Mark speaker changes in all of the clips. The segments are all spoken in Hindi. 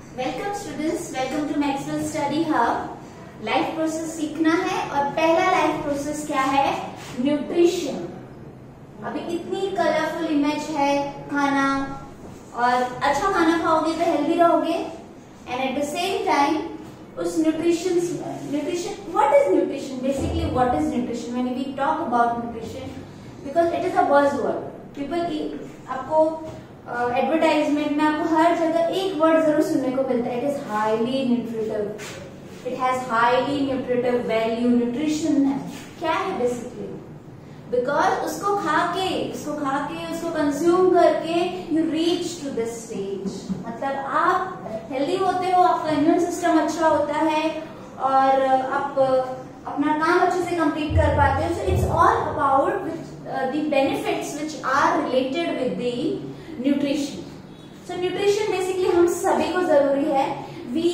Speaker 1: Welcome students, welcome to Maxwell study hub. Life process सीखना है और पहला लाइफ प्रोसेस क्या है? न्यूट्रिशन। अभी इतनी कलरफुल इमेज है खाना, और अच्छा खाना खाओगे तो हेल्दी रहोगे, and at the same time उस nutrition what is nutrition? Basically what is nutrition? When we talk about nutrition, because it is a buzzword, people आपको एडवर्टाइजमेंट में आपको हर जगह एक वर्ड जरूर सुनने को मिलता है, it is highly nutritive, it has highly nutritive value. Nutrition है क्या है बेसिकली? बिकॉज उसको खा के उसको कंज्यूम करके you reach to this stage, मतलब आप हेल्दी होते हो, आपका इम्यून सिस्टम अच्छा होता है और आप अपना काम अच्छे से कंप्लीट कर पाते हो। So it's all about the benefits which are related with the nutrition. So nutrition basically हम सभी को जरूरी है। We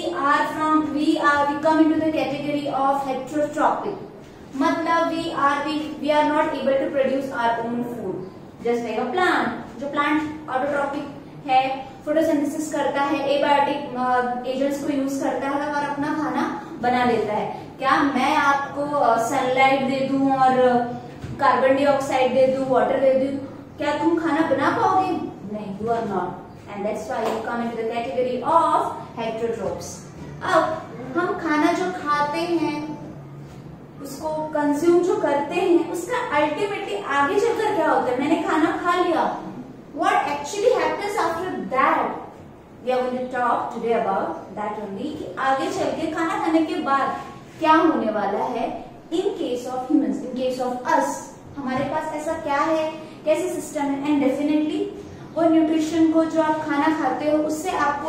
Speaker 1: come into the category of heterotrophic, मतलब we are not able to produce our own food, just like a plant। जो प्लांट ऑटोट्रॉपिक है, फोटोसिंथेसिस करता है, एबायोटिक एजेंट्स को यूज करता है और अपना खाना बना लेता है। क्या मैं आपको सनलाइट दे दूं और कार्बन डाइऑक्साइड दे दूं, वाटर दे दूं, क्या तुम खाना बना पाओगे? नहीं, you are not, and that's why you come into the category of heterotrophs। अब हम खाना जो खाते हैं, उसको कंज्यूम जो करते हैं, उसका अल्टीमेटली आगे चलकर क्या होता है? मैंने खाना खा लिया, what actually happens after that? We are going to talk today about that only, कि आगे चल के खाना खाने के बाद क्या होने वाला है in case of humans, in case of us। हमारे पास ऐसा क्या है, कैसे सिस्टम है, एंड डेफिनेटली वो न्यूट्रिशन को जो आप खाना खाते हो उससे आपको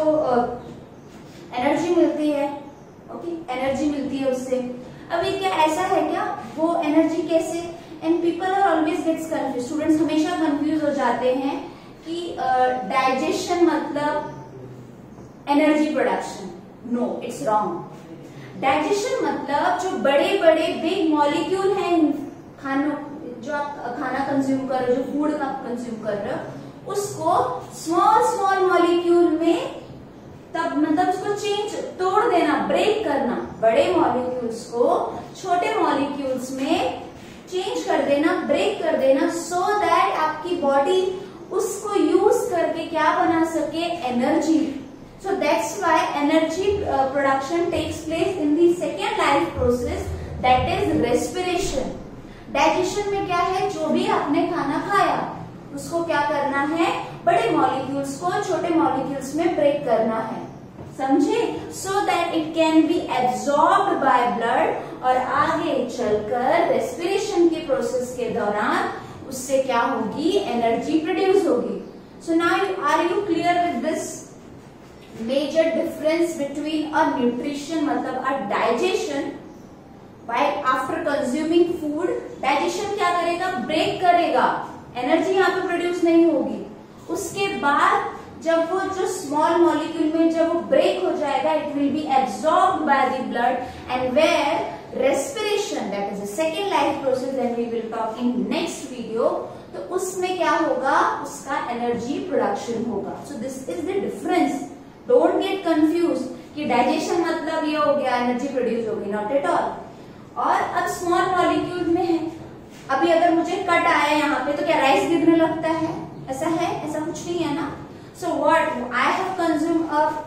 Speaker 1: एनर्जी मिलती है। ओके, एनर्जी मिलती है उससे। अभी क्या ऐसा है क्या? वो एनर्जी कैसे? And people are always gets confuse, students हमेशा कंफ्यूज हो जाते हैं कि डाइजेशन मतलब energy production. No, it's wrong. Digestion मतलब जो बड़े बड़े बिग मॉलिक्यूल हैं खानों, जो आप खाना कंज्यूम कर रहे हो, जो फूड आप कंज्यूम कर रहे हो, उसको स्मॉल मॉलिक्यूल में तब मतलब उसको तोड़ देना, ब्रेक करना, बड़े मॉलिक्यूल्स को छोटे मॉलिक्यूल्स में चेंज कर देना, ब्रेक कर देना, सो दैट आपकी बॉडी उसको यूज करके क्या बना सके? Energy. So that's why energy production takes place in the second life process, that is respiration. Digestion में क्या है? जो भी आपने खाना खाया उसको क्या करना है? बड़े मॉलिक्यूल्स को छोटे मॉलिक्यूल्स में ब्रेक करना है, समझे? So that it can be absorbed by blood, और आगे चलकर रेस्पिरेशन के प्रोसेस के दौरान उससे क्या होगी? एनर्जी प्रोड्यूस होगी। So now are you clear with this major difference between a nutrition मतलब a digestion? While after consuming food, digestion क्या करेगा? ब्रेक करेगा, एनर्जी यहाँ पे प्रोड्यूस नहीं होगी। उसके बाद जब वो जो स्मॉल मॉलिक्यूल में जब वो ब्रेक हो जाएगा, it will be absorbed by the blood, and where respiration, that is the second life process and we will talk in next video. तो उसमें क्या होगा? उसका एनर्जी प्रोडक्शन होगा। So this is the difference. Don't get confuse कि डाइजेशन मतलब ये हो गया एनर्जी प्रोड्यूस होगी, नॉट एट ऑल। और अब स्मॉल मॉलिक्यूल में है, अभी अगर मुझे कट आया यहाँ पे तो क्या राइस गिरने लगता है? ऐसा है? ऐसा कुछ नहीं है ना। So what I have consume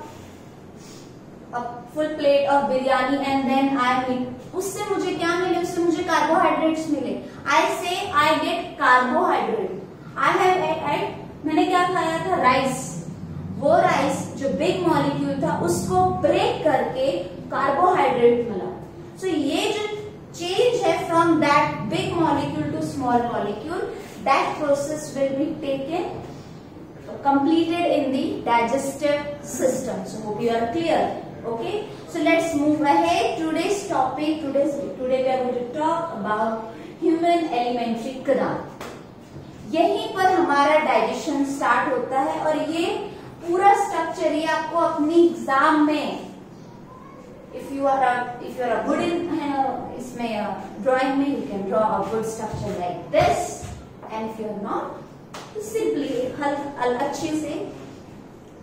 Speaker 1: a full plate of biryani and then I meat, उससे मुझे क्या मिले? उससे मुझे कार्बोहाइड्रेट्स मिले। I say I get carbohydrate. I have मैंने क्या खाया था? राइस। वो राइस जो बिग मॉलिक्यूल था उसको ब्रेक करके कार्बोहाइड्रेट मिला। सो ये जो change है from that big molecule to small molecule, that process will be completed in the digestive system. So hope you are clear. Okay, so let's move ahead. Today's topic, today we are going to talk about human alimentary canal। यहीं पर हमारा डाइजेशन स्टार्ट होता है, और ये पूरा स्ट्रक्चर ये आपको अपनी एग्जाम में, if you are a good in इसमें ड्राइंग में, you can draw a good structure like this, and if you are not, तो simply अच्छे से एवरेज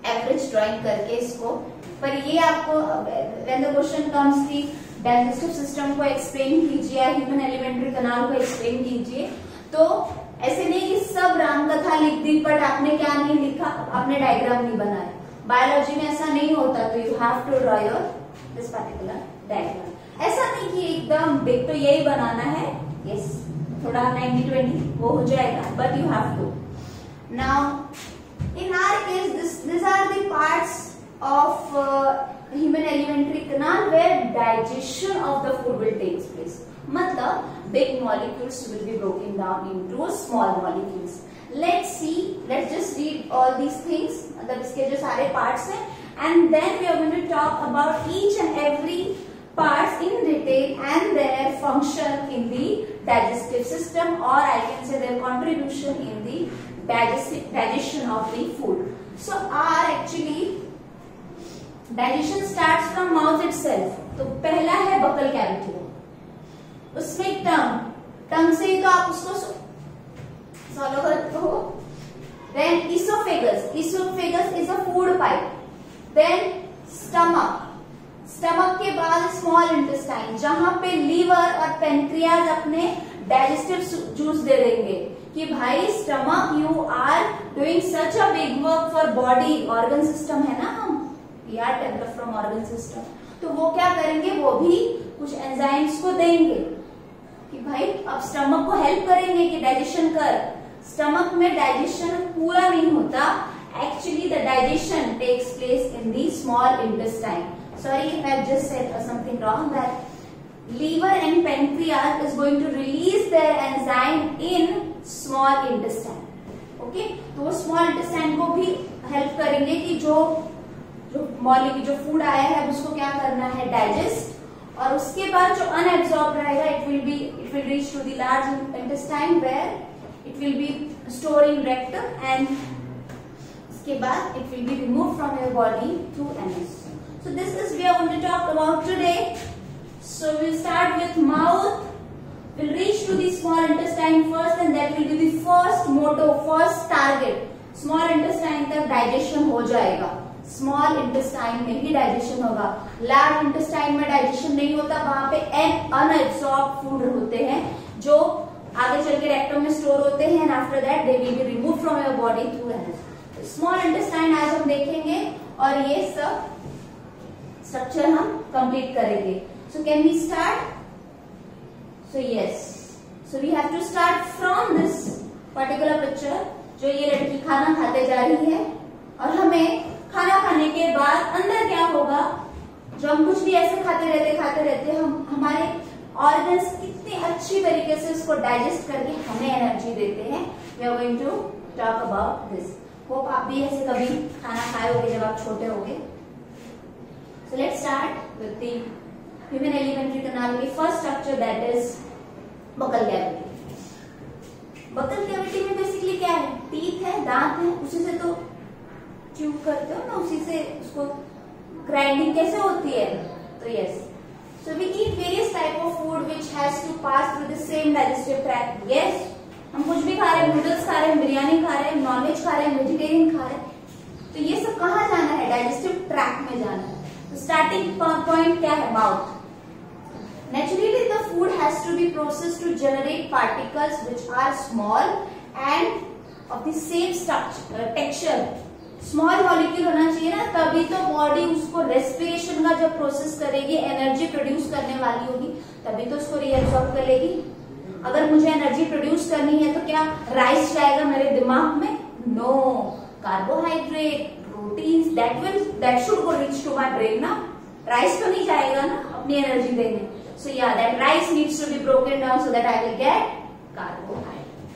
Speaker 1: जस्ट ड्राइंग करके इसको, पर ये आपको व्हेन द क्वेश्चन कम्स की डाइजेस्टिव सिस्टम को एक्सप्लेन कीजिए, ह्यूमन एलिमेंट्री कैनाल को एक्सप्लेन कीजिए, तो ऐसे नहीं कि सब राम कथा लिख दी बट आपने क्या नहीं लिखा, आपने डायग्राम नहीं बनाया। बायोलॉजी में ऐसा नहीं होता, तो you have to draw your this particular diagram. ऐसा नहीं कि एकदम बिग तो यही बनाना है, यस थोड़ा 90-20 वो हो जाएगा, but you have to. Now in our case this are the parts of human alimentary canal where digestion of the food will take place. मतलब big molecules will be broken down into small molecules. Let's just read all these things. मतलब इसके जो सारे parts हैं, and then we are going to talk about each and every parts in detail and their function in the digestive system, or I can say their contribution in the digestion of the food. So actually digestion starts from mouth itself. तो पहला है बकल कैविटी, उसमें टंग से ही तो आप उसको सॉलो करते हो। Then oesophagus is a food pipe. Then stomach के बाद स्मॉल इंटेस्टाइन, जहां पे लीवर और पेनक्रियाज अपने डाइजेस्टिव जूस दे देंगे कि भाई stomach you are doing such a big work for body, organ system है ना, हम we are develop from organ system, तो वो क्या करेंगे, वो भी कुछ एंजाइम्स को देंगे कि भाई अब स्टमक को हेल्प करेंगे कि डाइजेशन कर। स्टमक में डाइजेशन पूरा नहीं होता, actually the digestion takes place in the small intestine. Sorry if I just said something wrong, that liver and pancreas is going to release their enzyme in small intestine. Okay, तो वो small intestine को भी हेल्प करेंगे कि जो मॉलिक्यूल जो फूड आया है उसको क्या करना है, डाइजेस्ट, और उसके बाद जो अनएब्सॉर्ब रहेगा it will reach to the large intestine where it will be store in rectum, and उसके बाद it will be remove from your body through anus. So this is we are going to talk about today. So we'll start with mouth. We'll reach to the small intestine first, and that will be the first motto, first target. Small intestine तक digestion हो जाएगा. Small intestine में ही digestion होगा. Large intestine में digestion नहीं होता, वहां पे unabsorbed food होते हैं जो आगे चल के रेक्टम में स्टोर होते हैं, and after that they will be removed from your body through anus. Small intestine आज हम देखेंगे और ये सब स्ट्रक्चर हम कंप्लीट करेंगे. So can we start? So yes. So we have to start from this particular picture. जो ये लड़की खाना खाते जा रही है और हमें खाना खाने के बाद अंदर क्या होगा, जो हम कुछ भी ऐसे खाते रहते हम हमारे ऑर्गन्स कितनी अच्छी तरीके से उसको डाइजेस्ट करके हमें एनर्जी देते हैं. We are going to talk about this. Hope आप भी ऐसे कभी खाना खाए होंगे जब आप छोटे होंगे. So let's start with the human alimentary canal की first structure, that is buccal cavity. Buccal cavity में बेसिकली क्या है, टीथ है, दांत है, उसी से तो च्यू करते हो ना, उसी से उसको ग्राइंडिंग कैसे होती है. तो yes, so we eat various type of food which has to pass through the same digestive tract. Yes, हम कुछ भी खा रहे हैं, नूडल्स खा रहे हैं, बिरयानी खा रहे हैं, नॉनवेज खा रहे हैं, वेजिटेरियन खा रहे हैं, तो ये सब कहाँ जाना है, डाइजेस्टिव ट्रैक्ट में जाना है. तो स्टार्टिंग पॉइंट क्या है, mouth. Naturally, the food has to be processed to generate particles which are small and of the same structure, texture. Small molecule होना चाहिए ना, तभी तो बॉडी उसको रेस्पिरेशन का जब प्रोसेस करेगी, एनर्जी प्रोड्यूस करने वाली होगी, तभी तो उसको रीअब्सॉर्ब करेगी. अगर मुझे एनर्जी प्रोड्यूस करनी है तो क्या राइस जाएगा मेरे दिमाग में? No, carbohydrate, proteins, that should go reach to my brain ना. राइस तो नहीं जाएगा ना अपनी एनर्जी देने. So yeah, that rice needs to be broken down so that I will get carbohydrate.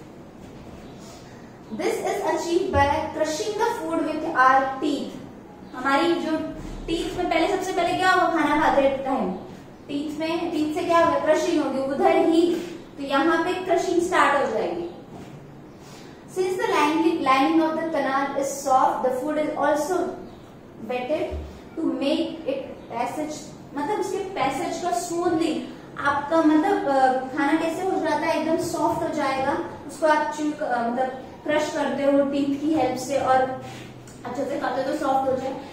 Speaker 1: This is achieved by crushing the food with our teeth. हमारी जो teeth में पहले सबसे पहले क्या होगा, खाना खाते टाइम teeth से क्या होगा, क्रशिंग होगी उधर ही, तो यहाँ पे क्रशिंग स्टार्ट हो जाएगी. Since the lining of the canal is soft, the food is also wetted to make it passage, मतलब उसके पैसेज का स्मूथली आपका मतलब खाना कैसे हो जाता है, एकदम सॉफ्ट हो जाएगा. उसको आप मतलब क्रश करते हो टीथ की हेल्प से और अच्छे से खाते तो सॉफ्ट हो जाए.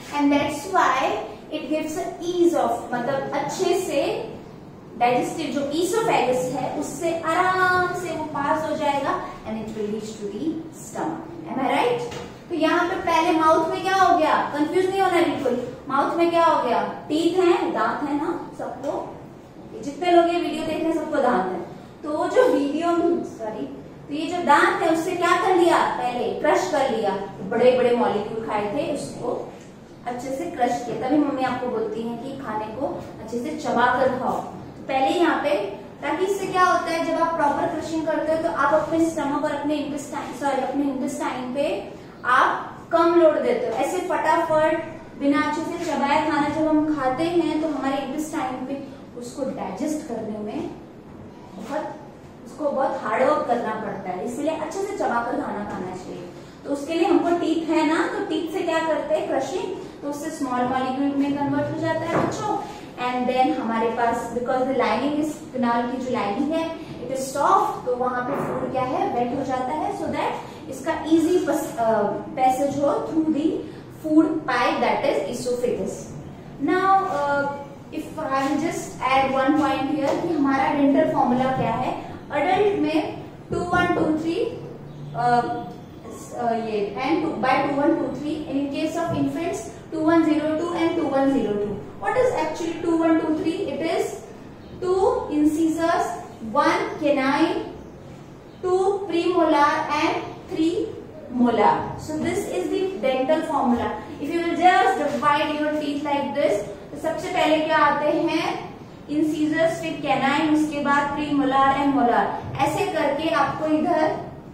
Speaker 1: इट गिव्स ईज ऑफ, मतलब अच्छे से डाइजेस्टिव जो ईसोफेगस है उससे आराम से वो पास हो जाएगा and it will reach to the stomach. Am I right? तो यहाँ पे पहले माउथ में क्या हो गया, कंफ्यूज नहीं होना बिल्कुल। माउथ में क्या हो गया, टीथ है, दांत है ना सबको, जितने लोग ये वीडियो देख रहे हैं सबको दांत है। तो जो वीडियो सॉरी तो ये जो दांत है उससे क्या कर लिया, पहले क्रश कर लिया, बड़े बड़े मॉलिक्यूल खाए थे उसको अच्छे से क्रश किया। तभी मम्मी आपको बोलती है कि खाने को अच्छे से चबा कर खाओ। तो पहले यहाँ पे, ताकि इससे क्या होता है जब आप प्रॉपर क्रशिंग करते हो तो आप अपने स्टमक और अपने इंटेस्टाइन पे आप कम लोड देते हो। ऐसे फटाफट बिना अच्छे से चबाए खाना जब हम खाते हैं तो हमारे इंटेस्टाइन पे उसको डाइजेस्ट करने में बहुत हार्डवर्क करना पड़ता है, इसलिए अच्छे से चबाकर खाना चाहिए। तो उसके लिए हमको टीथ है ना, तो टीथ से क्या करते हैं क्रशिंग, तो उससे स्मॉल मॉलिक्यूल में कन्वर्ट हो जाता है बच्चों। एंड देन हमारे पास बिकॉज द लाइनिंग इज, फिनाल की जो लाइनिंग है इट इज सॉफ्ट, तो वहां पे फूड क्या है वेट हो जाता है, सो दैट इसका इजी पैसेज हो through the food pipe that is oesophagus. Now if I will just add one point here कि हमारा डेंटल फॉर्मूला क्या है। अडल्ट में 2 1 2 3 ये and by 2 1 2 3, and in case of infants 2 1 0 2 and 2 1 0 2. What is actually 2 1 2 3? It is 2 incisors, 1 canine, 2 premolar and 3 molar. So this is the dental formula. If you will just divide your teeth like this, तो सबसे पहले क्या आते हैं इंसीजर्स, फिर कैनाइन, उसके बाद प्रीमोलार एंड मोलार। ऐसे करके आपको इधर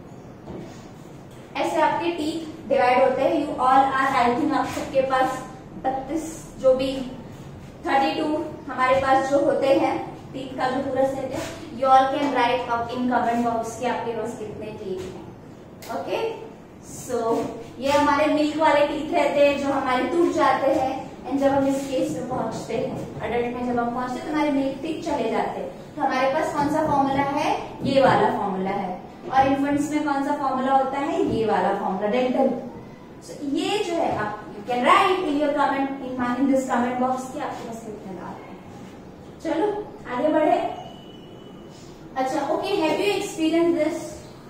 Speaker 1: ऐसे आपके टीथ डिवाइड होते हैं। You all are, I think आप सबके पास 32 जो भी 32 हमारे पास जो होते हैं टीथ का जो पूरा सेट है। You all can write up in comment box कि आपके पास कितने टीथ हैं। ओके, सो ये हमारे मिल्क वाले टीथ रहते हैं जो हमारे टूट जाते हैं, एंड जब हम इस केस में पहुंचते हैं, अडल्ट में जब हम पहुंचते हैं तो हमारे मिल्क टीथ चले जाते हैं। तो हमारे पास कौन सा फॉर्मूला है, ये वाला फॉर्मूला है। और इन्फेंट्स में कौन सा फॉर्मूला होता है, ये वाला फॉर्मूला डेंटल। सो ये जो है आप you can write in your comment in this comment box कि आपके पास कितने दांत हैं। चलो आगे बढ़े। अच्छा, okay, have you experience this?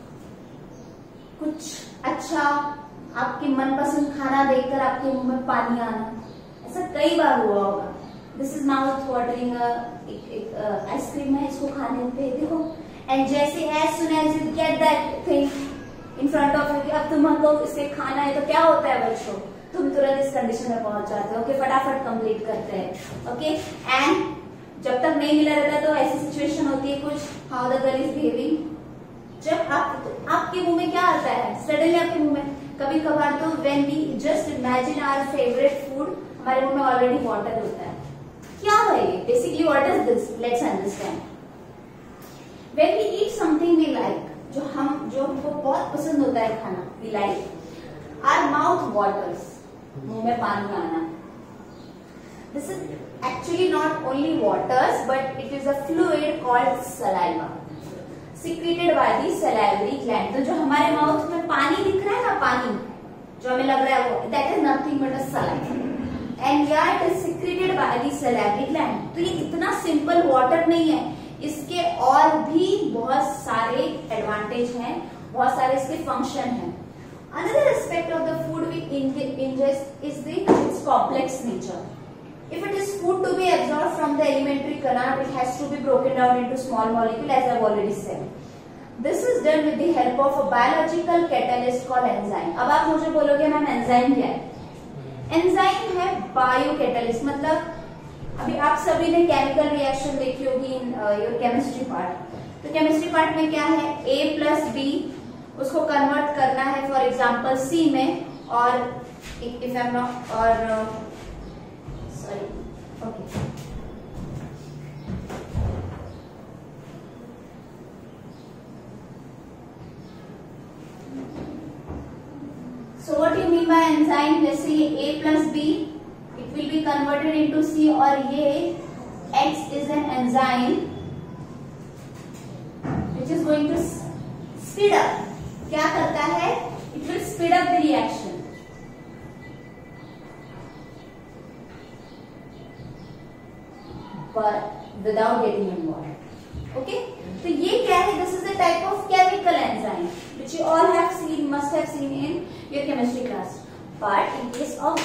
Speaker 1: कुछ अच्छा आपके मनपसंद खाना देखकर आपके मुंह में पानी आना, ऐसा कई बार हुआ होगा। दिस इज माउथ वाटरिंग, एक आइसक्रीम है, इसको खाने पे देखो, एंड जैसे as soon as you get that thing in front of you, अब तुमको इसे खाना है तो क्या होता है बच्चों, तुम तुरंत इस कंडीशन में पहुंच जाते हो कि फटाफट कंप्लीट करते हैं। ओके, एंड जब तक नहीं मिला रहता तो ऐसी सिचुएशन होती है कुछ, how the girl is behaving, जब आपके मुंह में क्या आता है सडनली आपके मुंह में, कभी कभार तो when we just imagine our favourite food, हमारे मुंह में ऑलरेडी वाटर होता है। क्या है ये basically, what is this, let's understand. When we eat something we like, जो हमको बहुत पसंद होता है खाना, we like, our mouth waters, मुंह में पानी आना। This is actually not only waters but it is a fluid called saliva, secreted by the salivary gland. तो जो हमारे माउथ में पानी दिख रहा है ना, पानी जो हमें लग रहा है वो, that is nothing but a saliva, and यार it is secreted by the salivary gland. तो ये इतना सिंपल वाटर नहीं है, इसके और भी बहुत सारे एडवांटेज हैं, बहुत सारे इसके फंक्शन हैं। Another aspect of the food we ingest is its complex nature. If it is food to be absorbed from the alimentary canal, it has to be broken down into small molecule, as I've already said. This is done with the help of a biological catalyst called enzyme. अब आप मुझे बोलोगे मैम एंजाइम क्या है? एंजाइम है बायो कैटलिस्ट, मतलब अभी आप सभी ने केमिकल रिएक्शन देखी होगी इन योर केमिस्ट्री पार्ट। तो केमिस्ट्री पार्ट में क्या है, A प्लस B, उसको कन्वर्ट करना है फॉर एग्जाम्पल C में, और इफ आई एम नॉट, और sorry, okay, so what do you mean by enzyme? Let's say A plus B, it will be converted into C, और ये X is an enzyme which is going to speed up, क्या करता है, it will speed up the reaction. but without getting involved. Okay, तो ये क्या है? This is a type of chemical enzyme which you all have seen, must have seen in your chemistry class. But in case of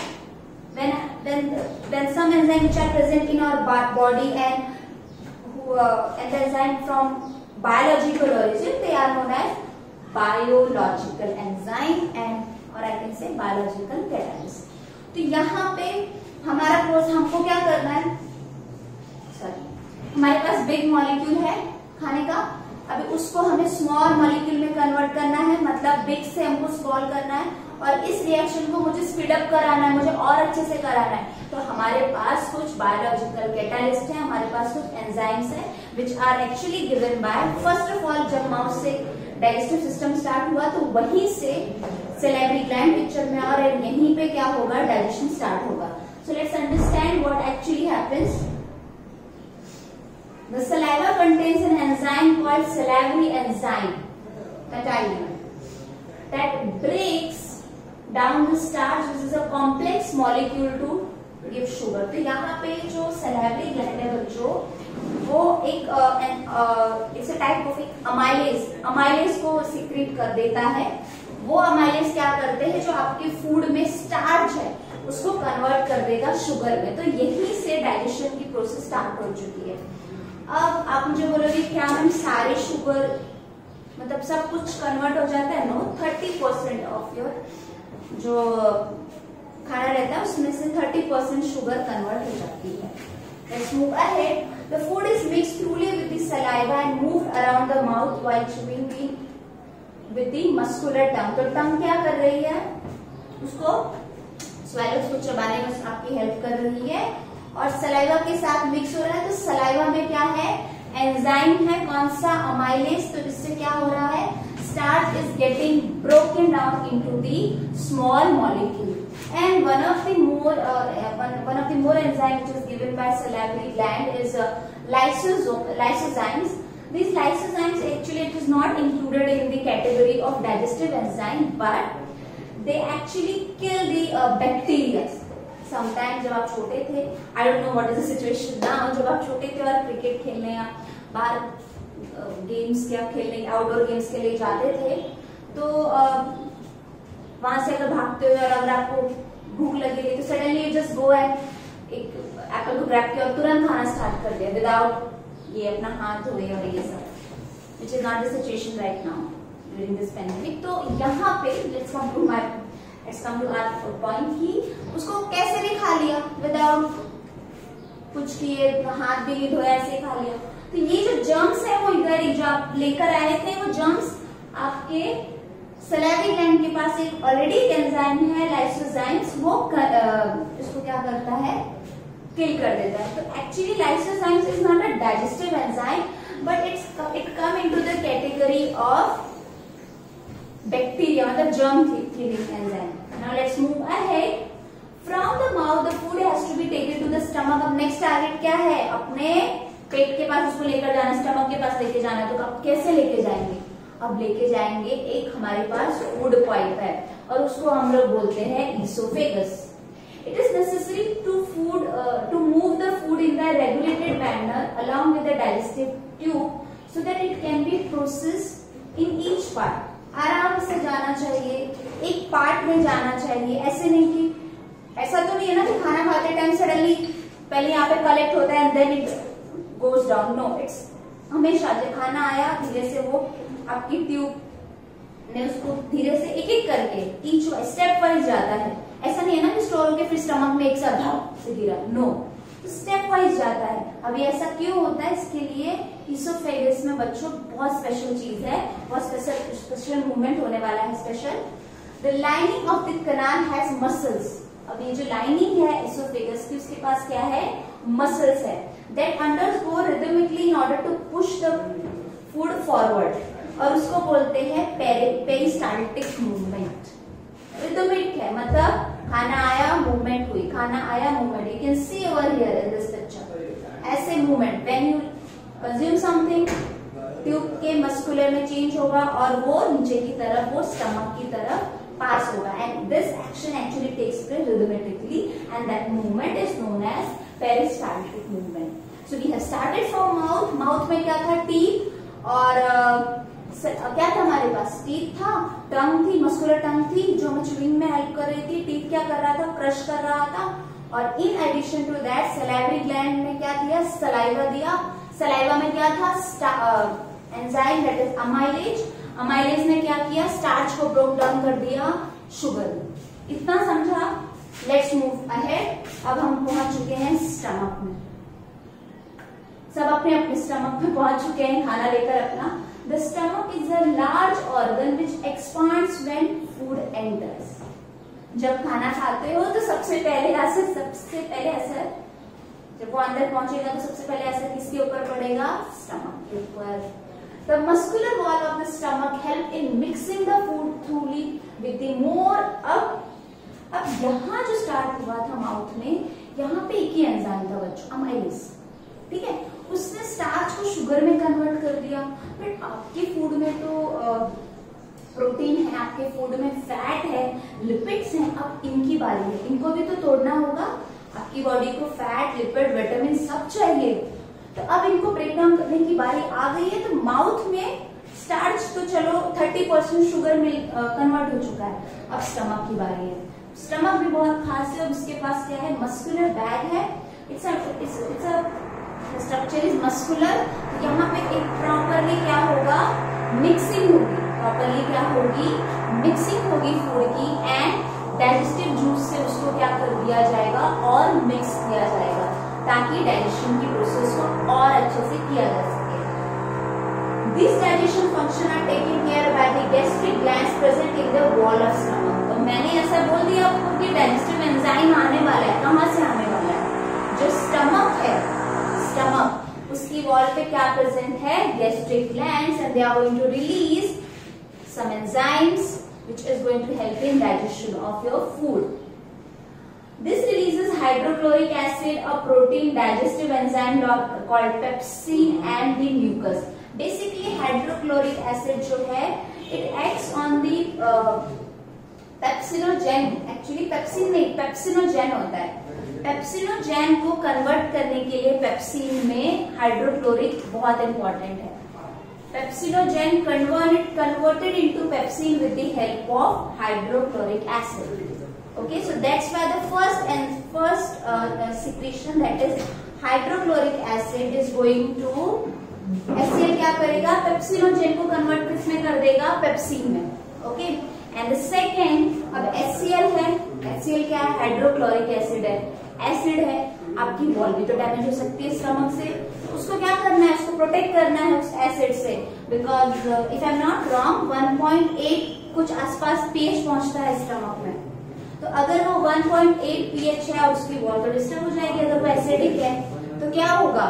Speaker 1: when some enzymes which are present in our body and the enzyme from biological origin, they are known as biological enzyme and or I can say biological catalyst. तो यहाँ पे हमारा कोर्स हमको क्या करना है? सॉरी, हमारे पास बिग मॉलिक्यूल है खाने का, अभी उसको हमें स्मॉल मॉलिक्यूल में कन्वर्ट करना है, मतलब बिग से हमको स्मॉल करना है, और इस रिएक्शन को मुझे स्पीड अप कराना है, मुझे और अच्छे से कराना है। तो हमारे पास कुछ बायोलॉजिकल कैटालिस्ट है, हमारे पास कुछ एंजाइम्स है which are actually given by, first of all जब माउस से डाइजेस्टिव सिस्टम स्टार्ट हुआ तो वहीं से सैलिवरी ग्लैंड पिक्चर में और यहीं पे क्या होगा? डाइजेशन स्टार्ट होगा। So let's understand what actually happens. The saliva contains an enzyme called salivary enzyme, Catalin, that breaks down the starch, which is a complex molecule, to give sugar. तो यहाँ पे जो salivary gland है बच्चों, वो it's a type of amylase को सिक्रीट कर देता है। वो अमाइलेज क्या करते हैं? जो आपके फूड में स्टार्च है उसको कन्वर्ट कर देगा शुगर में। तो यहीं से डाइजेशन की प्रोसेस स्टार्ट हो चुकी है। अब आप मुझे बोलोगे क्या मैम सारे शुगर मतलब सब कुछ कन्वर्ट हो जाता है? नो, 30% ऑफ योर जो खाना रहता है उसमें से 30% शुगर कन्वर्ट हो जाती है। Let's move ahead. The food is mixed thoroughly with the saliva and moved around the mouth while chewing with the muscular tongue. तो टंग क्या कर रही है? उसको swallows को चबाने में आपकी हेल्प कर रही है और सलाइवा के साथ मिक्स हो रहा है। तो सलाइवा में क्या है? एंजाइम है, कौन सा? अमाइलेज। तो इससे क्या हो रहा है? Starch is getting broken down into the small molecule and one of the more enzyme which is given by salivary gland is lysozymes. These lysozymes actually it is not included in the category of digestive enzyme, but they actually kill the bacteria. Sometimes जब आप छोटे थे, I don't know what is the situation now, जब आप छोटे थे और क्रिकेट खेलने या बाहर गेम्स या खेलने आउटडोर गेम्स के लिए जाते थे, तो वहां से अगर भागते हुए और अगर आपको भूख लगी थी तो suddenly you just go and एक एप्पल को ग्रैब किया और तुरंत खाना स्टार्ट कर दिया विदाउट ये अपना हाथ धोए और ये सब, which is not the situation right now during this pandemic. तो यहाँ पे let's come to our point कि उसको कैसे भी खा लिया विदाउट कुछ किए, हाथ भी नहीं धोया, ऐसे खा लिया। तो ये जो जर्म्स है वो इधर ही जो आप लेकर आए थे, वो जर्म्स आपके सलाइवरी ग्लैंड के पास एक ऑलरेडी एंजाइम है लाइसोजाइम्स, वो इसको क्या करता है? किल कर देता है। तो actually lysozymes is not a digestive enzyme but it come into the category of bacteria, मतलब germ killing enzyme. Now let's move ahead. From the mouth the food has to be taken to the stomach. अब नेक्स्ट टारगेट क्या है? अपने पेट के पास उसको लेकर जाना, स्टमक के पास लेके जाना। तो अब कैसे लेके जाएंगे? अब लेके जाएंगे, एक हमारे पास फूड पाइप है और उसको हम लोग बोलते हैं oesophagus. It is necessary to move the food in the regulated manner along with the digestive tube so that it can be processed in each part. आराम से जाना चाहिए, एक पार्ट में जाना चाहिए। ऐसे नहीं कि ऐसा तो नहीं है ना कि खाना खाते टाइम सडनली पहले यहाँ पे कलेक्ट होता है and then it goes down. No, it's हमेशा जब खाना आया धीरे से वो आपकी ट्यूब ने उसको धीरे से एक एक करके ईच स्टेप वाइज जाता है। ऐसा नहीं है ना कि स्टोर होके फिर स्टमक में एक साथ भाव से गिरा। नो, स्टेप वाइज जाता है। अभी ऐसा क्यों होता है? इसके लिए इसोफेगस में बच्चों बहुत स्पेशल चीज है, बहुत स्पेशल मूवमेंट होने वाला है। Special the lining of the canal has muscles. अब ये जो लाइनिंग है इसोफेगस की, उसके पास क्या है? मसल्स है that undergo rhythmically in order to push the food forward, और उसको बोलते हैं पेरिस्टाल्टिक मूवमेंट। रिदमिक है मतलब खाना आया मूवमेंट हुई, खाना आया movement. You can see over here in this picture ऐसे movement. When you consume something tube के मस्कुलर में चेंज होगा और वो नीचे की तरफ, वो स्टमक की तरफ पास होगा and this action actually takes place rhythmatically and that movement is known as peristaltic movement. So we have started from mouth. Mouth में क्या था? टीथ. और क्या था हमारे पास? टीथ था, टंग थी, मस्कुलर टंग थी जो हमें च्यूइंग में हेल्प कर रही थी. टीथ क्या कर रहा था? क्रश कर रहा था. और in addition to that salivary gland ने क्या दिया? सलाइवा दिया. सलाइवा में क्या था? Enzyme that is amylase. Amylase ने क्या किया? स्टार्च को ब्रोक डाउन कर दिया शुगर. इतना समझा? Let's move ahead. अब हम पहुंच चुके हैं स्टमक में. सब अपने अपने स्टमक में पहुंच चुके हैं खाना लेकर अपना. The stomach is a large organ which expands when food enters. जब खाना खाते हो तो सबसे पहले असर जब वो अंदर पहुंचेगा तो सबसे पहले असर किसके ऊपर पड़ेगा? स्टमक के ऊपर. The muscular wall of the stomach help in mixing the food thoroughly with the more अब यहाँ जो स्टार्ट हुआ था माउथ में, यहाँ पे एक ही एंजाइम था बच्चों, अमाइलेज. ठीक है, उसने स्टार्च को शुगर में कन्वर्ट कर दिया. बट आपके फूड में तो प्रोटीन है, आपके फूड में फैट है, लिपिड्स हैं. अब इनकी बारी है, इनको भी तो तोड़ना होगा. आपकी बॉडी को फैट, लिपिड, विटामिन सब चाहिए. तो अब इनको ब्रेक डाउन करने की बारी आ गई है. तो माउथ में स्टार्च तो चलो 30% शुगर में कन्वर्ट हो चुका है. अब स्टमक की बारी है. स्टमक भी बहुत खास है. और उसके पास क्या है? मस्कुलर बैग है. It's a structure is muscular. यहाँ पे एक प्रॉपरली क्या होगा? मिक्सिंग होगी. प्रॉपरली क्या होगी? मिक्सिंग होगी फूड की. एंड डाइजेस्टिव जूस से उसको क्या कर दिया जाएगा? और मिक्स किया जाएगा ताकि डाइजेशन की प्रोसेस को और अच्छे से किया जा सके. This digestion function are taken care by the gastric glands present in the wall of stomach. तो मैंने ऐसा बोल दिया आपको कि डाइजेस्टिव एंजाइम आने वाला है. कहाँ से आने वाला है? जो स्टमक है, स्टमक उसकी वॉल पे क्या प्रेजेंट है? Gastric glands. And they are going to release some enzymes which is going to help in digestion of your food. This releases hydrochloric acid, a protein digestive enzyme called pepsin, and the mucus. Basically hydrochloric acid जो है it acts on the pepsinogen. Actually pepsin नहीं, पेप्सिनोजेन होता है. पेप्सिनोजेन को कन्वर्ट करने के लिए पेप्सिन में हाइड्रोक्लोरिक बहुत इंपॉर्टेंट है. Pepsinogen converted into pepsin with the help of hydrochloric acid. Okay, so that's why the first secretion, that is hydrochloric acid, is going to HCl क्या करेगा? Pepsinogen को convert किसमें कर देगा? पेप्सिन में. Okay, and the second, अब HCl है. HCl क्या है? हाइड्रोक्लोरिक एसिड है. एसिड है, आपकी वॉल भी तो डैमेज हो सकती है स्टमक से. उसको क्या करना है? उसको प्रोटेक्ट करना है उस एसिड से. Because if I am not wrong 1.8 कुछ आसपास पीएच पहुंचता है स्टमक में. तो अगर वो 1.8 पीएच है, उसकी वॉल तो डिस्टर्ब हो जाएगी. अगर वो एसिडिक है तो क्या होगा?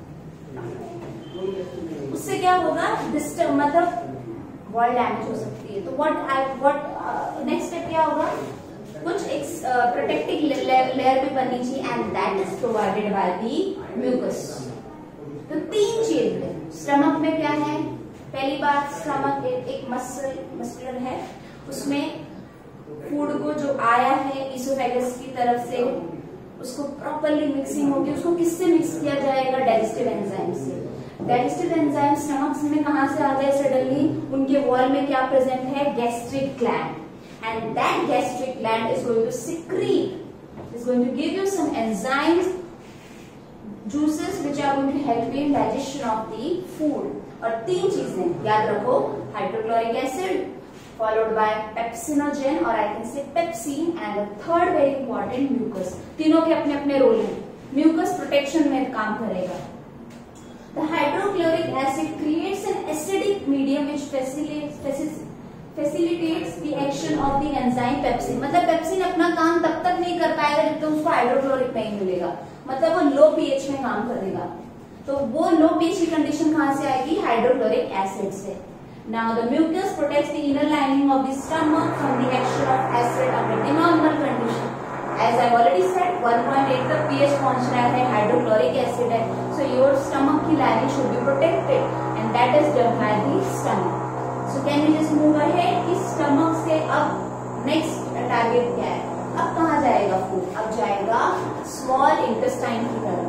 Speaker 1: उससे क्या होगा? डिस्टर्ब, मतलब वॉल डैमेज हो सकती है. तो व्हाट नेक्स्ट स्टेप क्या होगा? कुछ एक प्रोटेक्टिव लेयर भी बननी चाहिए. And that is provided by the mucus. तो तीन चीज है स्टमक में. क्या है? पहली बात, स्टमक एक मस्कुलर है. उसमें फूड को जो आया है इसोफेगस की तरफ से, उसको प्रॉपरली मिक्सिंग होगी. उसको किससे मिक्स किया जाएगा? डाइजेस्टिव एंजाइम से. डाइजेस्टिव एंजाइम स्टमक में कहां से आ गए सडनली? उनके वॉल में क्या प्रेजेंट है? Gastric gland. And that gastric gland is going to secrete, is going to give you some enzymes, juices which are going to help in digestion of the food. और तीन चीजें याद रखो, hydrochloric acid followed by pepsinogen or I can say pepsin, and the third very important mucus. तीनों के अपने अपने रोल हैं. म्यूकस प्रोटेक्शन में काम करेगा. The hydrochloric acid creates an acidic medium which facilitates the action of the enzyme pepsin. मतलब पेप्सिन अपना काम तब तक नहीं कर पाएगा जब तक उसको हाइड्रोक्लोरिक नहीं मिलेगा. मतलब वो लो पीएच में काम करेगा. तो वो लो पीएच की कंडीशन कहां से आएगी? हाइड्रोक्लोरिक एसिड से. Now the mucus protects the inner lining of the stomach from the action of acid under the normal condition. As I already said, 1.8 तक pH पहुंच रहा है, हाइड्रोक्लोरिक एसिड है. So your stomach की lining should be protected, and that is done by the stomach. So can we just move ahead? इस स्टमक से अब नेक्स्ट टारगेट क्या है? अब कहाँ जाएगा फूड? अब जाएगा स्मॉल इंटेस्टाइन की तरफ.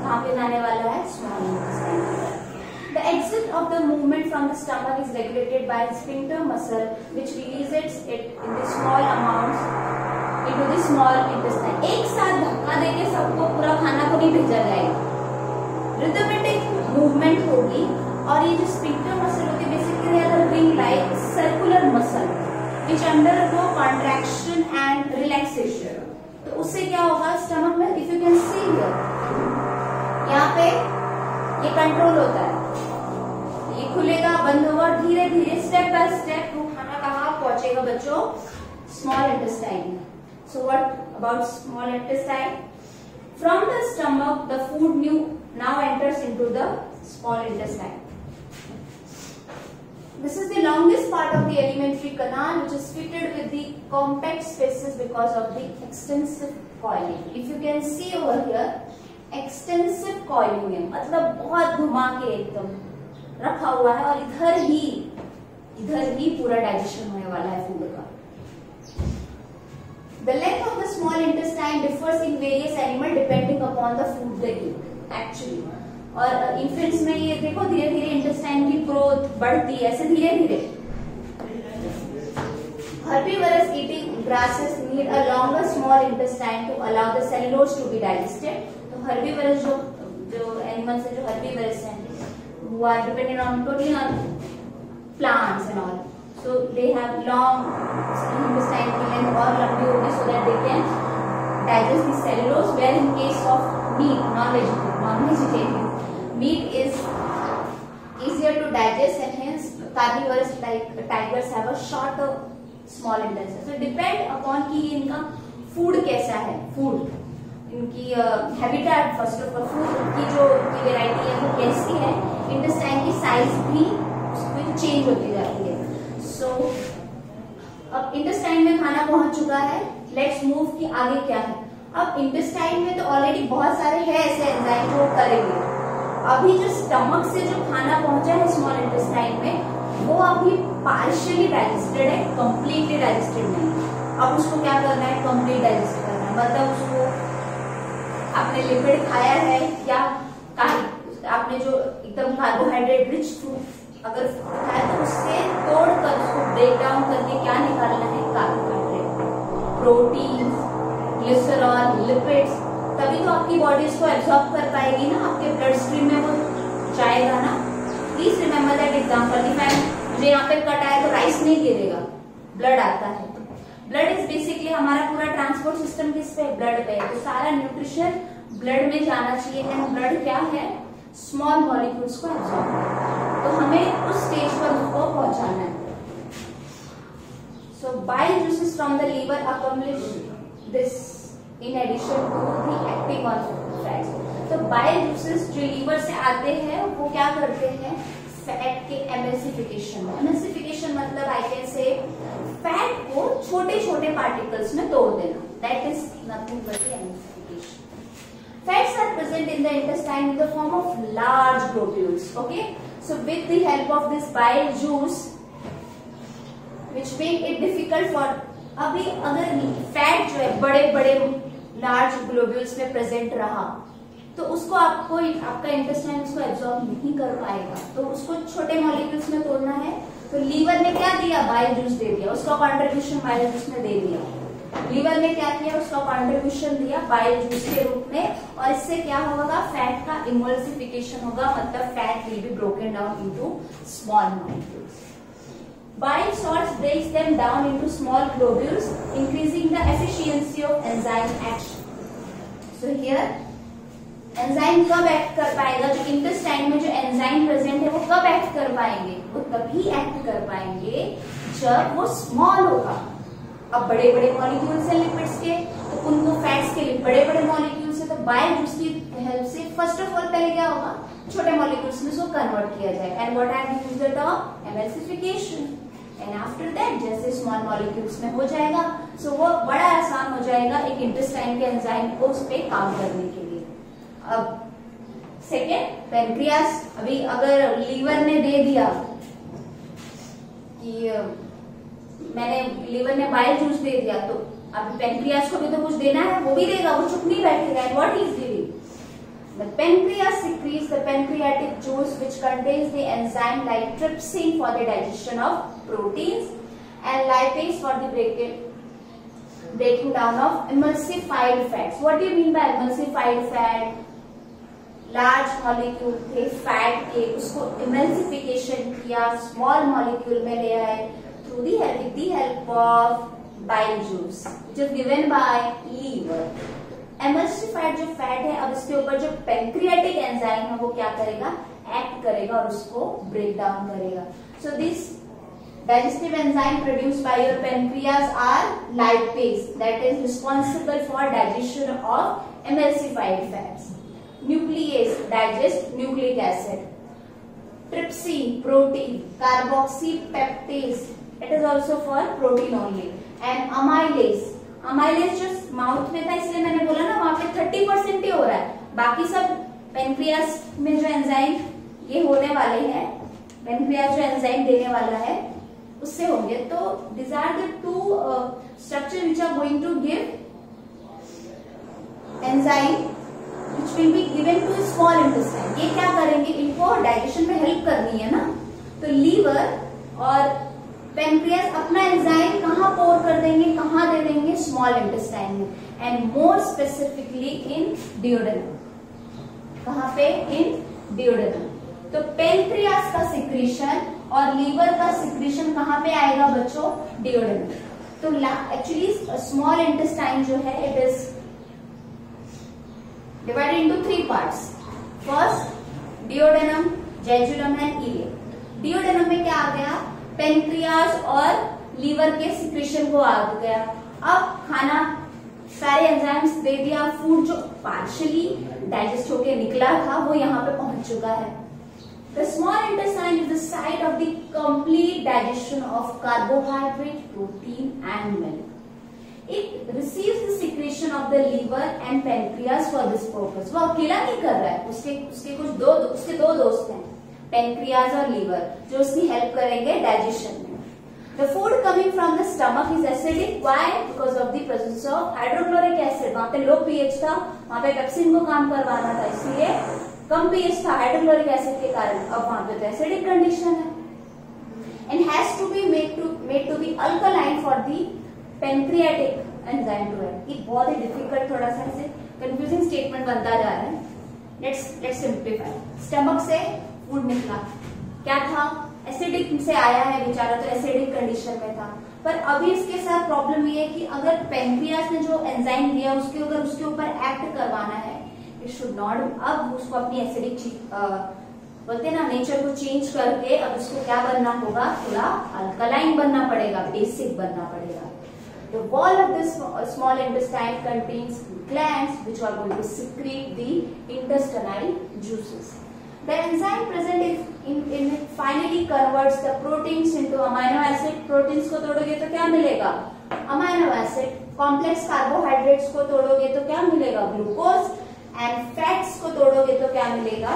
Speaker 1: कहाँ पे जाने वाला है, small intestine. The exit of the movement from the stomach is regulated by sphincter muscle, which releases it in the small amounts into the small intestine. एक साथ धक्का देके सबको पूरा खाना को नहीं भेजा जाएगा, rhythmic movement होगी। और ये जो sphincter muscle होती है basically they are ring like circular muscle which undergo contraction and relaxation। तो उससे क्या होगा स्टमक में, if you can see here, यहाँ पे ये कंट्रोल होता है, ये खुलेगा बंद होगा और धीरे धीरे स्टेप बाय स्टेप वो खाना कहाँ पहुंचेगा बच्चों, small intestine. So what about small intestine? From the stomach the food now enters into the small intestine. This is the longest part of the alimentary canal, which is fitted with the compact spaces because of the extensive coiling. If you can see over here, extensive coiling है, मतलब बहुत घुमा के एकदम रखा हुआ है और इधर ही पूरा डाइजेशन होने वाला है फूड का। The length of the small intestine differs in various animal depending upon the food they eat actually। और इन्फेंट्स में ये देखो धीरे धीरे इंटेस्टाइन की ग्रोथ बढ़ती है, ऐसे धीरे धीरे। Herbivorous eating grasses need a longer small intestine to allow the cellulose to be digested। तो herbivorous जो एनिमल्स है, जो herbivorous हैं, who are dependent on totally on plants and all, so they have long intestine की length और लंबी होगी so that they can digest the cellulose, where in case of meat, non-vegetarian meat is easier to digest and hence carnivores like tigers have a shorter small intestine। So depend upon कि इनका फूड कैसा है, फूड इनकी habitat, first of all food की जो वेराइटी है वो कैसी है, इंटेस्टाइन की साइज भी चेंज होती जाती है। सो अब इंटेस्टाइन में खाना पहुंच चुका है, लेट्स मूव कि आगे क्या है। अब इंटेस्टाइन में तो ऑलरेडी बहुत सारे हैं ऐसे एंजाइम जो करेंगे। अभी जो स्टमक से जो खाना पहुंचा है स्मॉल इंटेस्टाइन में वो अभी पार्शियली डाइजेस्टेड है, कंप्लीटली डाइजेस्टेड नहीं। अब उसको क्या करना है, कंप्लीट डाइजेस्ट करना है, मतलब उसको आपने लिपिड खाया है या आपने जो एकदम कार्बोहाइड्रेट रिच फूड अगर खाया तो उससे तोड़कर उसको ब्रेक डाउन करके क्या निकालना है, कार्बोहाइड्रेट, प्रोटीन, ग्लिसरॉल, लिपिड्स, तभी तो आपकी बॉडी इसको एब्सॉर्ब कर पाएगी ना, आपके ब्लड स्ट्रीम में वो जाएगा ना। Please remember that example. मुझे यहाँ पे कट आया तो राइस नहीं गिरेगा, ब्लड आता है। ब्लड इज बेसिकली हमारा पूरा ट्रांसपोर्ट सिस्टम किस पे, ब्लड पे, तो सारा न्यूट्रिशन ब्लड में जाना चाहिए। एंड ब्लड क्या है, स्मॉल मॉलिक्यूल्स को एब्सॉर्ब करता है, तो हमें उस स्टेज पर उसको पहुंचाना है। So bile juices from the liver accomplish this in addition to the acting on fats। तो बाइल जूसेस जो लीवर से आते हैं वो क्या करते हैं, फैट के एमल्सिफिकेशन। एमल्सिफिकेशन मतलब आई कैन से फैट को छोटे छोटे पार्टिकल्स में तोड़ देना, that is nothing but the emulsification. Fats are present in the intestine in the form of large globules, okay? So with the help of this bile juice which make it difficult for, अभी अगर फैट जो है बड़े बड़े लार्ज ग्लोब्यूल्स में प्रेजेंट रहा तो उसको आपका इंटेस्टाइन उसको एब्जॉर्ब नहीं कर पाएगा, तो उसको छोटे मॉलिक्यूल्स में तोड़ना है। तो लीवर ने क्या दिया, बाइल जूस दे दिया, उसका कॉन्ट्रीब्यूशन बाइल जूस ने दे दिया। लीवर ने क्या किया, उसका कॉन्ट्रीब्यूशन दिया बाइल जूस के रूप में, और इससे क्या होगा, फैट का इमल्सिफिकेशन होगा, मतलब fat will be broken down into small molecules. Bile salts breaks them down into small globules, increasing the efficiency of enzyme action। So here, enzyme कब एक्ट कर पाएगा, जो इंटेस्टाइन में जो एंजाइम प्रेजेंट है वो कब एक्ट कर पाएंगे, वो तभी एक्ट कर पाएंगे जब वो स्मॉल होगा। अब बड़े बड़े मॉलिक्यूल्स हैं लिपिड्स के, तो उनको फैट्स के लिए बड़े बड़े मॉलिक्यूल्स है, तो बाइल जूस की हेल्प से फर्स्ट ऑफ ऑल पहले क्या होगा, छोटे मॉलिक्यूल्स में उसको कन्वर्ट किया जाएगा। And what I use the term emulsification. And after that जैसे स्मॉल मॉलिक्यूल्स में हो जाएगा, सो वो बड़ा आसान हो जाएगा एक इंटेस्टाइन के एंजाइम को उस पर काम करने के लिए। अब सेकेंड, पेनक्रियास। अभी अगर लीवर ने दे दिया कि मैंने लीवर ने बाइल जूस दे दिया, तो अब पेनक्रियास को भी तो कुछ देना है, वो भी देगा, वो चुप नहीं बैठेगा। And what is giving, The pancreas secretes the pancreatic juice which contains the enzyme like trypsin for the digestion of proteins and lipase for the breaking down of emulsified fats. What do you mean by emulsified fat? Large molecule थे फैट के, उसको इमल्सिफिकेशन किया, स्मॉल मॉलिक्यूल में ले आए through the help of bile juice जो गिवन बाय लीवर। एमल्सिफाइड जो फैट है, अब इसके ऊपर जो पैंक्रियाटिक एंजाइम है वो क्या करेगा, एक्ट करेगा और उसको ब्रेक डाउन करेगा। So this digestive enzyme produced by your pancreas are lipase that is responsible for digestion of emulsified fats. Nuclease digest nucleic acid. Trypsin protein, carboxypeptase it is also for protein only, and amylase जो माउथ में था इसलिए मैंने बोला ना वहां पे 30% ही हो रहा है, बाकी सब पेनक्रियास में जो एंजाइम ये होने वाले हैं, पेनक्रियास जो एंजाइम देने वाला है उससे होंगे। तो these are the two structure which are going to give enzyme which will be given to small intestine। ये क्या करेंगे, इनको डाइजेशन में हेल्प करनी है ना, तो लीवर और पेनक्रियास अपना एंजाइम कहाँ पोर कर देंगे, कहाँ दे देंगे, स्मॉल इंटेस्टाइन में, and more specifically in duodenum. कहाँ पे, इन डियोडेनम। तो पेनक्रियास का सिक्रीशन और लीवर का सिक्रीशन कहाँ पे आएगा बच्चों, डियोडेनम। तो एक्चुअली स्मॉल इंटेस्टाइन जो है it is divided into 3 parts. First, duodenum, jejunum and ileum. Duodenum में क्या आ गया, पेनक्रियास और लीवर के सिक्रीशन को आ गया। अब खाना सारे एंजाइम्स दे दिया, फूड जो पार्शियली डाइजेस्ट होके निकला था वो यहाँ पे पहुंच चुका है। The small intestine is the site of the complete digestion of carbohydrate, protein and milk. It receives the secretion of the liver and pancreas for this purpose. वो अकेला नहीं कर रहा है, उसके दो दोस्त हैं, पेनक्रियास और लीवर, जो उसकी हेल्प करेंगे डाइजेशन में। The food coming from the stomach is acidic. Why? Because of the presence of hydrochloric acid. वहाँ पे लो pH था, वहाँ पे पेप्सिन को काम करवाना था, इसलिए कम pH था हाइड्रोक्लोरिक एसिड के कारण। अब वहाँ पे तो एसिडिक कंडीशन है, and has to be made to be alkaline for the pancreatic enzyme to act. ये बहुत ही डिफिकल्ट, थोड़ा सा ऐसे कंफ्यूजिंग स्टेटमेंट बनता जा रहा है। Let's simplify. स्टमक से फूड निकला, क्या था, एसिडिक से आया है बेचारा, तो एसिडिक कंडीशन में था। पर अभी इसके साथ प्रॉब्लम ये है कि अगर पेनक्रियास ने जो एंजाइम दिया उसके ऊपर एक्ट करवाना है, इट शुड नॉट, अब उसको अपनी एसिडिक बोलते हैं ना नेचर को चेंज करके अब उसको क्या बनना होगा, थोड़ा अल्कलाइन बनना पड़ेगा, बेसिक बनना पड़ेगा। The wall of this small intestine contains glands which are going to secrete the intestinal juices. The enzyme present in it finally converts the proteins into amino acid. Proteins को तोड़ोगे तो क्या मिलेगा, amino acid. Complex carbohydrates को तोड़ोगे तो क्या मिलेगा, glucose. And fats को तोड़ोगे तो क्या मिलेगा,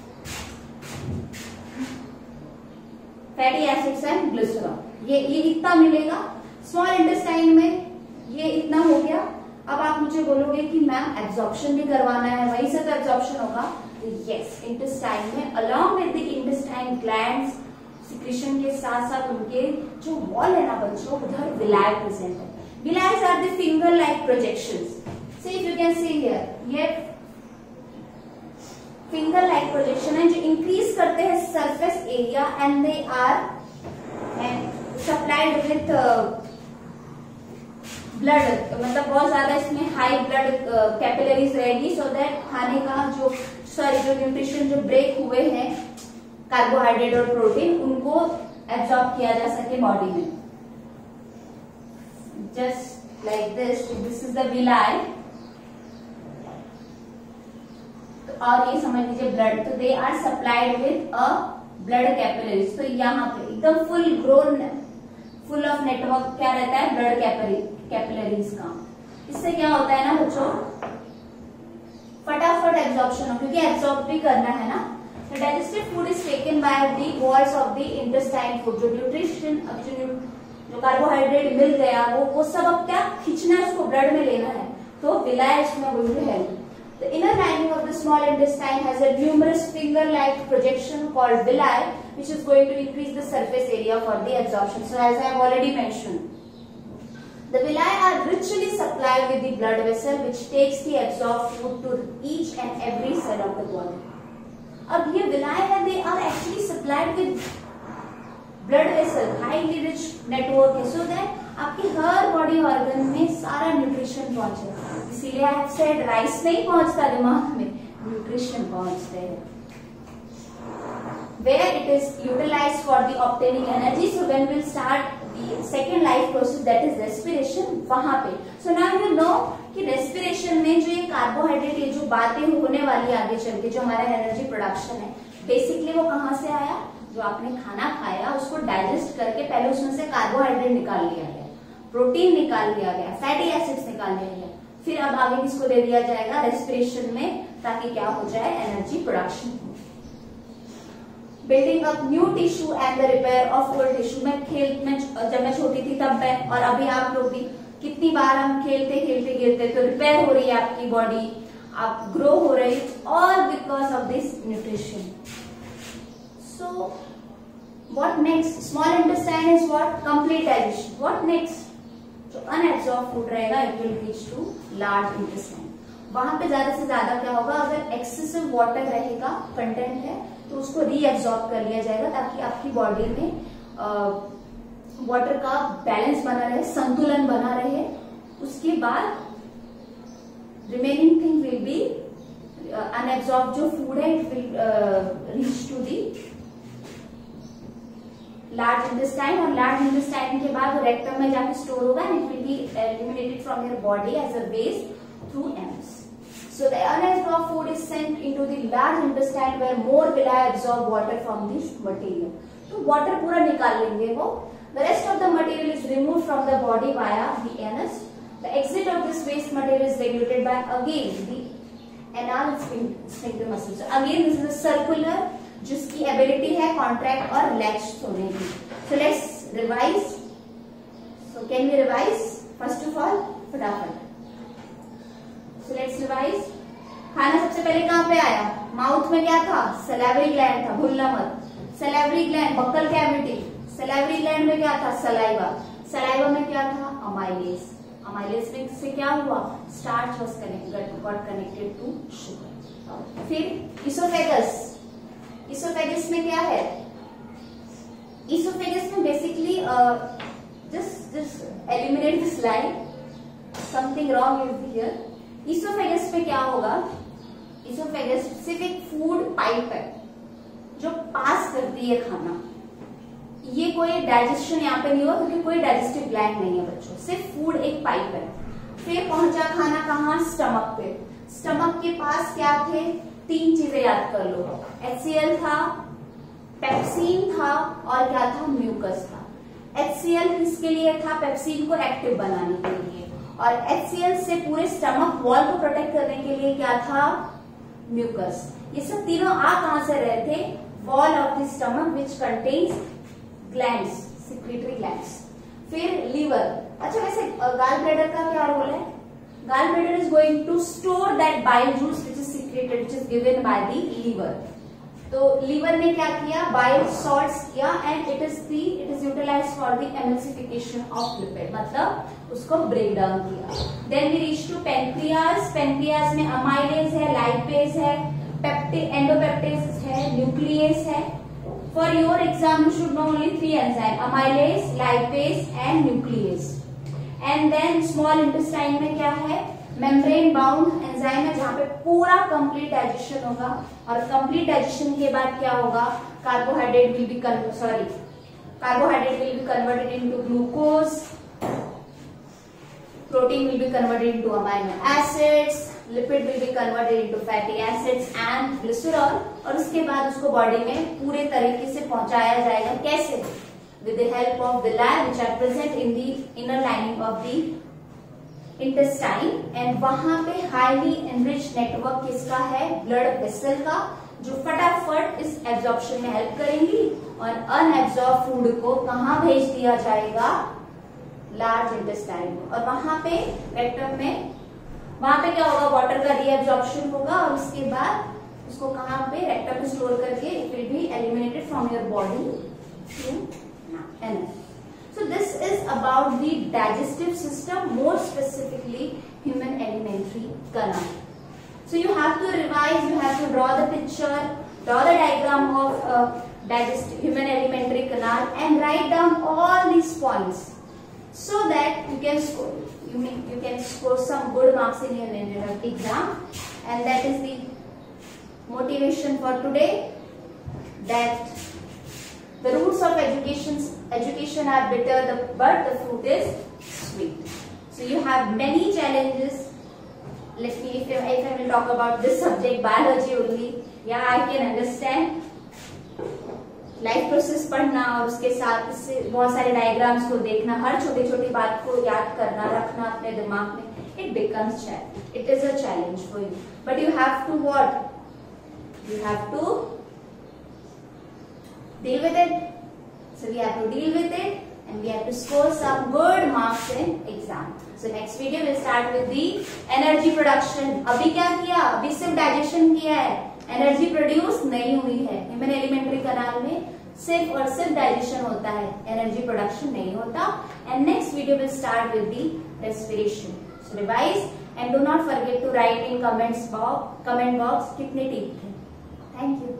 Speaker 1: fatty acids and glycerol. ये इतना मिलेगा। स्मॉल इंटेस्टाइन में ये इतना हो गया। अब आप मुझे बोलोगे कि मैम एब्जॉर्प्शन भी करवाना है, वहीं से तो एब्जॉर्प्शन होगा। यस, इंटेस्टाइन में along with the intestine glands secretion के साथ साथ उनके जो वॉल है ना बच्चों, उधर विलाई प्रेजेंट है। Villi are the finger like projections. See if you can see here, ये फिंगर लाइक प्रोजेक्शन है जो इंक्रीज करते हैं surface area and they are supplied with blood, मतलब बहुत ज्यादा इसमें हाई ब्लड कैपिलरीज रहेगी, सो दैट खाने का जो न्यूट्रिशन जो ब्रेक हुए हैं कार्बोहाइड्रेट और प्रोटीन उनको एब्जॉर्ब किया जा सके बॉडी में। Just like this is the villi, और ये समझ लीजिए ब्लड, तो they are supplied with a blood capillaries. तो यहाँ पे एकदम full grown, full of network क्या रहता है, ब्लड कैपिलरीज का। इससे क्या होता है ना बच्चों, फटाफट एब्जॉर्प्शन हो, क्योंकि एब्जॉर्ब भी करना है ना। तो digestive food is taken by the walls of the intestine food. जो न्यूट्रिशन, जो कार्बोहाइड्रेट मिल गया वो सब अब क्या खींचना है, उसको ब्लड में लेना है, तो विलाई इसमें will help. The inner lining of the small intestine has a numerous finger-like projection called villi, which is going to increase the surface area for the absorption. So as I have already mentioned, the villi are richly supplied with the blood vessel, which takes the absorbed food to each and every cell of the body. अब ये villi है, they are actually supplied with blood vessel, highly rich network है, so that आपके हर बॉडी ऑर्गन में सारा न्यूट्रिशन पहुंचे. इसीलिए आई हैव सेड राइस नहीं पहुंचता दिमाग में, न्यूट्रिशन पहुंचते हैं. Where it is utilized for the obtaining energy. So when we'll start the second life process, that is respiration, वहां पे. So now you know कि respiration में जो ये कार्बोहाइड्रेट, ये जो बातें होने वाली आगे चल के, जो हमारा एनर्जी प्रोडक्शन है, बेसिकली वो कहाँ से आया? जो आपने खाना खाया उसको डाइजेस्ट करके पहले उसमें से कार्बोहाइड्रेट निकाल लिया गया, प्रोटीन निकाल लिया गया, फैटी एसिड्स निकाल लिया गया, फिर अब आगे किसको दे दिया जाएगा? रेस्पिरेशन में, ताकि क्या हो जाए? Energy production. Building up new tissue and the repair of old tissue. मैं जब मैं छोटी थी तब मैं, और अभी आप लोग भी, कितनी बार हम खेलते खेलते गिरते, तो रिपेयर हो रही है आपकी बॉडी, आप ग्रो हो रही, all because of this nutrition. So what next? Small intestine is what? Complete digestion. What next? जो unabsorbed food रहेगा, it will reach to large intestine. वहां पे ज्यादा से ज्यादा क्या होगा? अगर एक्सेसिव वाटर रहेगा, कंटेंट है, तो उसको रीअब्सॉर्ब कर लिया जाएगा, ताकि आपकी बॉडी में वाटर का बैलेंस बना रहे, संतुलन बना रहे. उसके बाद remaining thing will be unabsorb जो फूड है, it will reach to the large intestine, और लार्ज इंटेस्टाइन के बाद रेक्टम में जाके स्टोर होगा, and it will be eliminated from your body as a waste through एम्स. So the unabsorbed food is sent into the large intestine where more villi absorb water from this material. तो water पूरा निकाल लेंगे वो. The rest of the material is removed from the body via the anus. The exit of this waste material is regulated by again the anal sphincter muscles. So again this is a circular, जिसकी एबिलिटी है कॉन्ट्रैक्ट और रिलैक्स होने की. So let's revise. So can we revise? First of all, फटाफट. So let's revise. खाना सबसे पहले कहाँ पे आया? माउथ में क्या था? सैलिवरी ग्लैंड था, भूलना मत. Salivary gland, buccal cavity. Salivary gland में क्या था? सलाइवा. सलाइवा में क्या था? अमाइलेज. अमाइलेज में से क्या हुआ? Starch was got connected to sugar. फिर इसोफेगस. इसोफेगस में क्या है? इसोफेगस में basically just eliminate this line. Something wrong is here. Esophagus पे क्या होगा? इसोफेगस सिर्फ एक फूड पाइप है जो पास करती है खाना. ये कोई डाइजेशन यहाँ पे नहीं हुआ, क्योंकि कोई डाइजेस्टिव ग्लैंड नहीं है बच्चों, सिर्फ फूड एक पाइप है. फिर पहुंचा खाना कहाँ? स्टमक पे. स्टमक के पास क्या थे? 3 चीजें याद कर लो. HCl था, पेप्सिन था, और क्या था? म्यूकस था. HCl किसके लिए था? पेप्सिन को एक्टिव बनाने के लिए. और HCl से पूरे स्टमक वॉल को प्रोटेक्ट करने के लिए क्या था? म्यूकस. ये सब तीनों आ कहां से रहे थे? Wall of the stomach which contains glands, secretory glands. फिर लीवर. अच्छा वैसे गाल ब्लैडर का क्या रोल है? Gall bladder is going to store that bile juice which is secreted, which is given by the liver. तो लीवर ने क्या किया? बाइल सॉल्ट्स किया, and it is utilised for the emulsification of lipid, मतलब उसको ब्रेक डाउन किया. Then we reach to pancreas. Pancreas में अमाइलेज है, लाइपेज है, एंडोपेप्टेज है, न्यूक्लियस है. For your exam you should know only 3 enzyme, amylase, lipase and nucleus. And then small intestine में क्या है? मेम्ब्रेन बाउंड एंजाइम है, जहां पे पूरा कंप्लीट डाइजेशन होगा. और कंप्लीट डाइजेशन के बाद क्या होगा? Carbohydrate will be converted into glucose, protein will be converted into amino acids, lipid will be converted into fatty acids and glycerol. और उसके बाद उसको बॉडी में पूरे तरीके से पहुंचाया जाएगा. कैसे? With the help of villi which are present in the inner lining of the intestine. And वहां पे हाईली एनरिच नेटवर्क किसका है? ब्लड वेसल का, जो फटाफट इस एब्जॉर्प्शन में हेल्प करेंगी. और अनएब्जॉर्ब फूड को कहां भेज दिया जाएगा? Large intestine. और वहां पे रेक्टम में वहां पे क्या होगा, वाटर का रीअब्जॉर्प्शन होगा और उसके बाद उसको कहाँ पे, रेक्टम में स्टोर करके it will be eliminated from your body to energy. So this is about the digestive system, more specifically human alimentary canal. So you have to revise, you have to draw the picture, draw the diagram of digestive human alimentary canal and write down all these points so that you can score. You can score some good marks in your exam, and that is the motivation for today. That the roots of education are bitter, but the fruit is sweet. So you have many challenges. Let me, if I will talk about this subject, biology only, yeah, I can understand. Life process पढ़ना और उसके साथ इससे बहुत सारे डायग्राम्स को देखना, हर छोटी छोटी बात को याद करना, रखना अपने दिमाग में, it becomes challenge. It is a challenge for you, but you have to what? You have to deal with it. So we have to deal with it and we have to score some good marks in exam. So next video we'll start with the energy production. अभी क्या किया? अभी सिर्फ डाइजेशन किया है, एनर्जी प्रोड्यूस नहीं हुई है. ह्यूमन एलिमेंट्री कनाल में सिर्फ और सिर्फ डाइजेशन होता है, एनर्जी प्रोडक्शन नहीं होता. And next video will start with the respiration. So revise and do not forget to write in comment box कितने टिक थे. Thank you.